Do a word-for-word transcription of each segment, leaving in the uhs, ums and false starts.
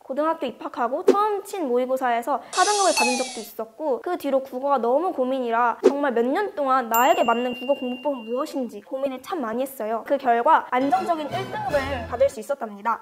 고등학교 입학하고 처음 친 모의고사에서 사 등급을 받은 적도 있었고, 그 뒤로 국어가 너무 고민이라 정말 몇 년 동안 나에게 맞는 국어 공부법은 무엇인지 고민을 참 많이 했어요. 그 결과 안정적인 일 등급을 받을 수 있었답니다.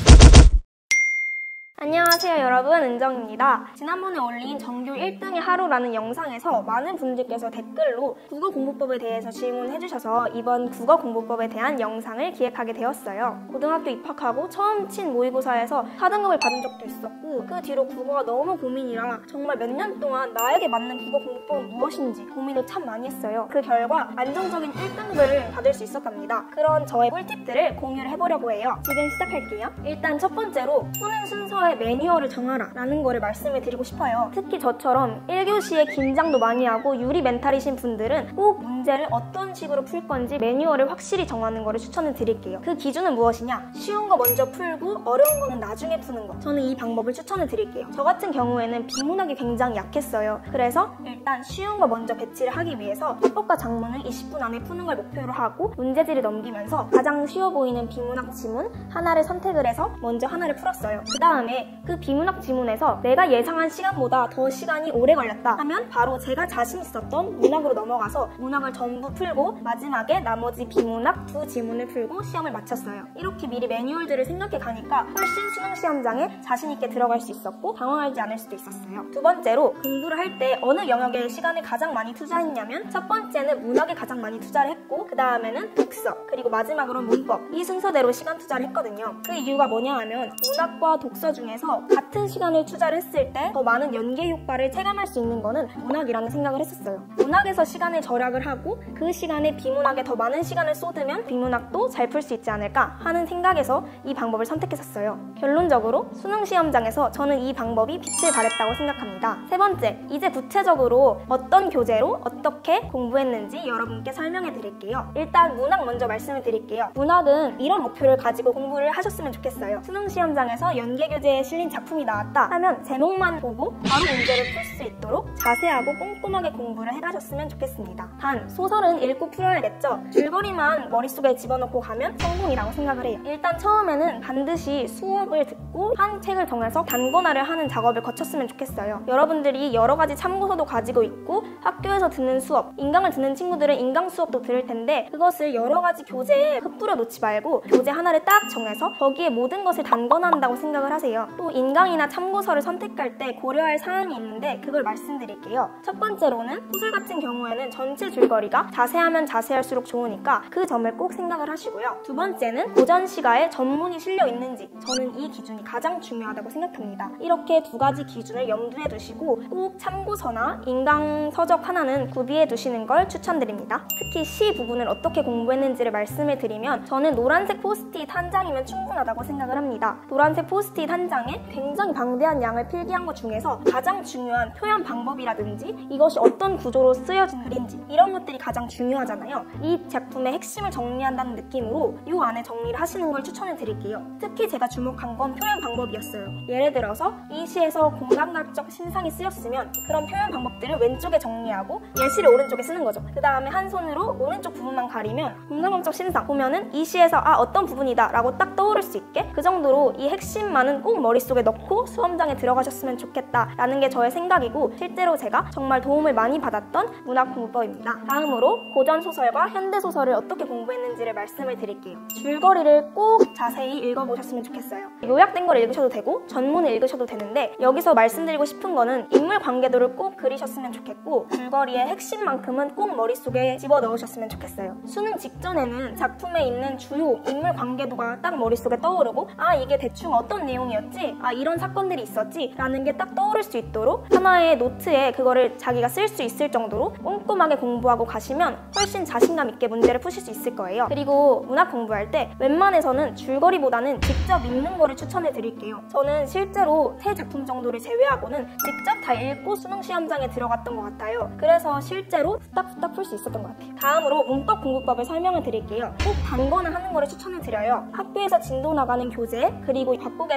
안녕하세요 여러분, 은정입니다. 지난번에 올린 전교 일 등의 하루라는 영상에서 많은 분들께서 댓글로 국어 공부법에 대해서 질문해주셔서 이번 국어 공부법에 대한 영상을 기획하게 되었어요. 고등학교 입학하고 처음 친 모의고사에서 사 등급을 받은 적도 있었고, 그 뒤로 국어가 너무 고민이라 정말 몇 년 동안 나에게 맞는 국어 공부법은 무엇인지 고민을 참 많이 했어요. 그 결과 안정적인 일 등급을 받을 수 있었답니다. 그런 저의 꿀팁들을 공유를 해보려고 해요. 지금 시작할게요. 일단 첫 번째로 푸는 순서에 매뉴얼을 정하라 라는 거를 말씀을 드리고 싶어요. 특히 저처럼 일 교시에 긴장도 많이 하고 유리 멘탈이신 분들은 꼭 문제를 어떤 식으로 풀 건지 매뉴얼을 확실히 정하는 거를 추천을 드릴게요. 그 기준은 무엇이냐? 쉬운 거 먼저 풀고 어려운 거는 나중에 푸는 거. 저는 이 방법을 추천을 드릴게요. 저 같은 경우에는 비문학이 굉장히 약했어요. 그래서 일단 쉬운 거 먼저 배치를 하기 위해서 합법과 작문을 이십 분 안에 푸는 걸 목표로 하고 문제지를 넘기면서 가장 쉬워 보이는 비문학 지문 하나를 선택을 해서 먼저 하나를 풀었어요. 그 다음에 그 비문학 지문에서 내가 예상한 시간보다 더 시간이 오래 걸렸다 하면 바로 제가 자신 있었던 문학으로 넘어가서 문학을 전부 풀고 마지막에 나머지 비문학 두 지문을 풀고 시험을 마쳤어요. 이렇게 미리 매뉴얼들을 생각해 가니까 훨씬 수능 시험장에 자신 있게 들어갈 수 있었고 당황하지 않을 수도 있었어요. 두 번째로 공부를 할 때 어느 영역에 시간을 가장 많이 투자했냐면 첫 번째는 문학에 가장 많이 투자를 했고, 그 다음에는 독서, 그리고 마지막으로는 문법, 이 순서대로 시간 투자를 했거든요. 그 이유가 뭐냐 하면 문학과 독서 중에서 같은 시간을 투자를 했을 때 더 많은 연계 효과를 체감할 수 있는 거는 문학이라는 생각을 했었어요. 문학에서 시간을 절약을 하고 그 시간에 비문학에 더 많은 시간을 쏟으면 비문학도 잘 풀 수 있지 않을까 하는 생각에서 이 방법을 선택했었어요. 결론적으로 수능 시험장에서 저는 이 방법이 빛을 발했다고 생각합니다. 세 번째, 이제 구체적으로 어떤 교재로 어떻게 공부했는지 여러분께 설명해 드릴게요. 일단 문학 먼저 말씀을 드릴게요. 문학은 이런 목표를 가지고 공부를 하셨으면 좋겠어요. 수능 시험장에서 연계 교재에 실린 작품이 나왔다 하면 제목만 보고 바로 문제를 풀 수 있도록 자세하고 꼼꼼하게 공부를 해가셨으면 좋겠습니다. 단, 소설은 읽고 풀어야겠죠. 줄거리만 머릿속에 집어넣고 가면 성공이라고 생각을 해요. 일단 처음에는 반드시 수업을 듣고 한 책을 통해서 단권화를 하는 작업을 거쳤으면 좋겠어요. 여러분들이 여러 가지 참고서도 가지고 있고 학교에서 듣는 수업, 인강을 듣는 친구들은 인강 수업도 들을 텐데 그것을 여러 가지 교재에 흩뿌려 놓지 말고 교재 하나를 딱 정해서 거기에 모든 것을 단권화한다고 생각을 하세요. 또 인강이나 참고서를 선택할 때 고려할 사항이 있는데 그걸 말씀드릴게요. 첫 번째로는 소설 같은 경우에는 전체 줄거리가 자세하면 자세할수록 좋으니까 그 점을 꼭 생각을 하시고요. 두 번째는 고전 시가에 전문이 실려 있는지, 저는 이 기준이 가장 중요하다고 생각합니다. 이렇게 두 가지 기준을 염두에 두시고 꼭 참고서나 인강 서적 하나는 구비해 두시는 걸 추천드립니다. 특히 시 부분을 어떻게 공부했는지를 말씀을 드리면 저는 노란색 포스트잇 한 장이면 충분하다고 생각을 합니다. 노란색 포스트잇 한 장에 굉장히 방대한 양을 필기한 것 중에서 가장 중요한 표현 방법이라든지 이것이 어떤 구조로 쓰여진 글인지 이런 것들이 가장 중요하잖아요. 이 작품의 핵심을 정리한다는 느낌으로 이 안에 정리를 하시는 걸 추천을 드릴게요. 특히 제가 주목한 건 표현 방법이었어요. 예를 들어서 이 시에서 공감각적 신상이 쓰였으면 그런 표현 방법들을 왼쪽에 정리하고 예시를 오른쪽에 쓰는 거죠. 그 다음에 한 손으로 오른쪽 부분만 가리면 공감각적 신상 보면은 이 시에서 아 어떤 부분이다 라고 딱 떠오를 수 있게 그 정도로 이 핵심만은 꼭 머릿속에 넣고 수험장에 들어가셨으면 좋겠다 라는 게 저의 생각이고 실제로 제가 정말 도움을 많이 받았던 문학 공부법입니다. 다음으로 고전소설과 현대소설을 어떻게 공부했는지를 말씀을 드릴게요. 줄거리를 꼭 자세히 읽어보셨으면 좋겠어요. 요약된 걸 읽으셔도 되고 전문을 읽으셔도 되는데 여기서 말씀드리고 싶은 거는 인물 관계도를 꼭 그리셨으면 좋겠고 줄거리의 핵심만큼은 꼭 머릿속에 집어넣으셨으면 좋겠어요. 수능 직전에는 작품에 있는 주요 인물 관계도가 딱 머릿속에 떠오르고 아 이게 대충 어떤 내용이었지? 아 이런 사건들이 있었지? 라는 게 딱 떠오를 수 있도록 하나의 노트에 그거를 자기가 쓸 수 있을 정도로 꼼꼼하게 공부하고 가시면 훨씬 자신감 있게 문제를 푸실 수 있을 거예요. 그리고 문학 공부할 때 웬만해서는 줄거리보다는 직접 읽는 거를 추천해 드릴게요. 저는 실제로 세 작품 정도를 제외하고는 직접 다 읽고 수능 시험장에 들어갔던 것 같아요. 그래서 실제로 후딱후딱 풀 수 있었던 것 같아요. 다음으로 문법 공부법을 설명을 드릴게요. 꼭 단권화 하는 거를 추천을 드려요. 학교에서 진도 나가는 교재 그리고 받고 계신 설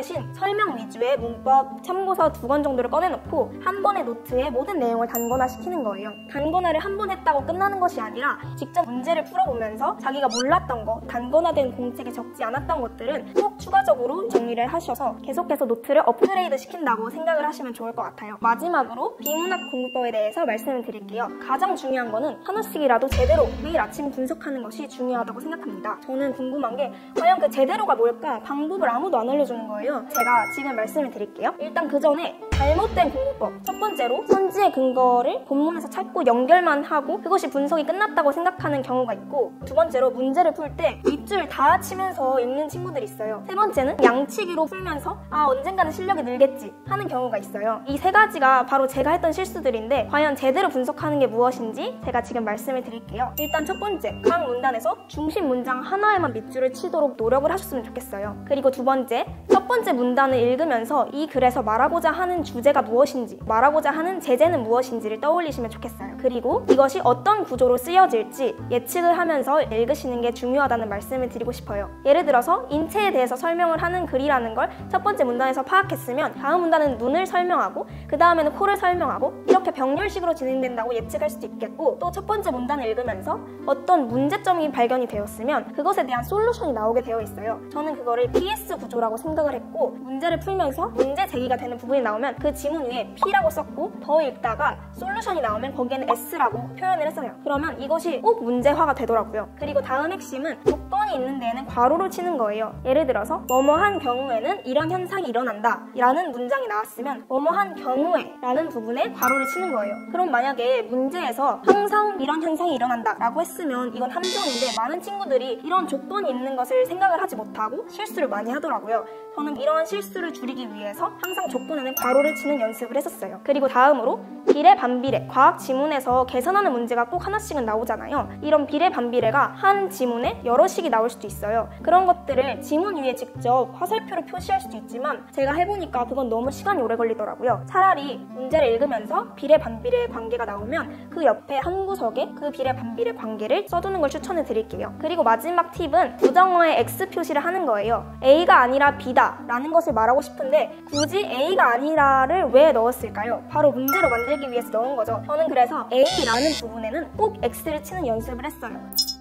설명 위주의 문법 참고서 두 권 정도를 꺼내놓고 한 번의 노트에 모든 내용을 단권화 시키는 거예요. 단권화를 한 번 했다고 끝나는 것이 아니라 직접 문제를 풀어보면서 자기가 몰랐던 거, 단권화된 공책에 적지 않았던 것들은 꼭 추가적으로 정리를 하셔서 계속해서 노트를 업그레이드 시킨다고 생각을 하시면 좋을 것 같아요. 마지막으로 비문학 공부법에 대해서 말씀을 드릴게요. 가장 중요한 거는 하나씩이라도 제대로 매일 아침 분석하는 것이 중요하다고 생각합니다. 저는 궁금한 게 과연 그 제대로가 뭘까? 방법을 아무도 안 알려주는 거예요. 제가 지금 말씀을 드릴게요. 일단 그 전에 잘못된 공부법. 첫 번째로 선지의 근거를 본문에서 찾고 연결만 하고 그것이 분석이 끝났다고 생각하는 경우가 있고, 두 번째로 문제를 풀 때 윗줄 다 치면서 읽는 친구들이 있어요. 세 번째는 양치기로 풀면서 아 언젠가는 실력이 늘겠지 하는 경우가 있어요. 이 세 가지가 바로 제가 했던 실수들인데 과연 제대로 분석하는 게 무엇인지 제가 지금 말씀을 드릴게요. 일단 첫 번째, 각 문단에서 중심 문장 하나에만 밑줄을 치도록 노력을 하셨으면 좋겠어요. 그리고 두 번째, 첫 번째 문단을 읽으면서 이 글에서 말하고자 하는 주제가 무엇인지, 말하고자 하는 제재는 무엇인지를 떠올리시면 좋겠어요. 그리고 이것이 어떤 구조로 쓰여질지 예측을 하면서 읽으시는 게 중요하다는 말씀을 드리고 싶어요. 예를 들어서 인체에 대해서 설명을 하는 글이라는 걸 첫 번째 문단에서 파악했으면 다음 문단은 눈을 설명하고 그 다음에는 코를 설명하고 이렇게 병렬식으로 진행된다고 예측할 수도 있겠고, 또 첫 번째 문단을 읽으면서 어떤 문제점이 발견이 되었으면 그것에 대한 솔루션이 나오게 되어 있어요. 저는 그거를 피에스 구조라고 생각을 했고, 문제를 풀면서 문제 제기가 되는 부분이 나오면 그 지문 위에 P라고 썼고 더 읽다가 솔루션이 나오면 거기에는 S라고 표현을 했어요. 그러면 이것이 꼭 문제화가 되더라고요. 그리고 다음 핵심은 조건이 있는 데에는 괄호를 치는 거예요. 예를 들어서 뭐뭐한 경우에는 이런 현상이 일어난다 라는 문장이 나왔으면 뭐뭐한 경우에 라는 부분에 괄호를 치는 거예요. 그럼 만약에 문제에서 항상 이런 현상이 일어난다 라고 했으면 이건 함정인데 많은 친구들이 이런 조건이 있는 것을 생각을 하지 못하고 실수를 많이 하더라고요. 저는 이러한 실수를 줄이기 위해서 항상 조건에는 괄호를 치는 연습을 했었어요. 그리고 다음으로 비례 반비례, 과학 지문에서 계산하는 문제가 꼭 하나씩은 나오잖아요. 이런 비례 반비례가 한 지문에 여러 식이 나올 수도 있어요. 그런 것들을 지문 위에 직접 화살표로 표시할 수도 있지만 제가 해보니까 그건 너무 시간이 오래 걸리더라고요. 차라리 문제를 읽으면서 비례 반비례의 관계가 나오면 그 옆에 한 구석에 그 비례 반비례 관계를 써두는 걸 추천해 드릴게요. 그리고 마지막 팁은 부정어에 X 표시를 하는 거예요. A가 아니라 B다 라는 것을 말하고 싶은데 굳이 A가 아니라를 왜 넣었을까요? 바로 문제로 만들기 위해서 넣은 거죠. 저는 그래서 A라는 부분에는 꼭 X를 치는 연습을 했어요.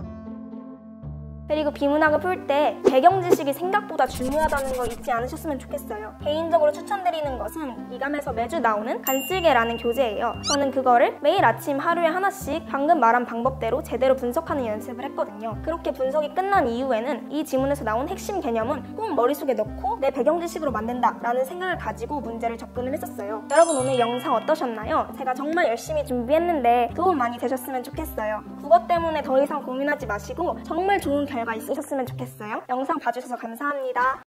그리고 비문학을 풀 때 배경 지식이 생각보다 중요하다는 거 잊지 않으셨으면 좋겠어요. 개인적으로 추천드리는 것은 이감에서 매주 나오는 간슬개라는 교재예요. 저는 그거를 매일 아침 하루에 하나씩 방금 말한 방법대로 제대로 분석하는 연습을 했거든요. 그렇게 분석이 끝난 이후에는 이 지문에서 나온 핵심 개념은 꼭 머릿속에 넣고 내 배경 지식으로 만든다 라는 생각을 가지고 문제를 접근을 했었어요. 여러분 오늘 영상 어떠셨나요? 제가 정말 열심히 준비했는데 도움 많이 되셨으면 좋겠어요. 국어 때문에 더 이상 고민하지 마시고 정말 좋은 결과 있으셨으면 좋겠어요. 영상 봐주셔서 감사합니다.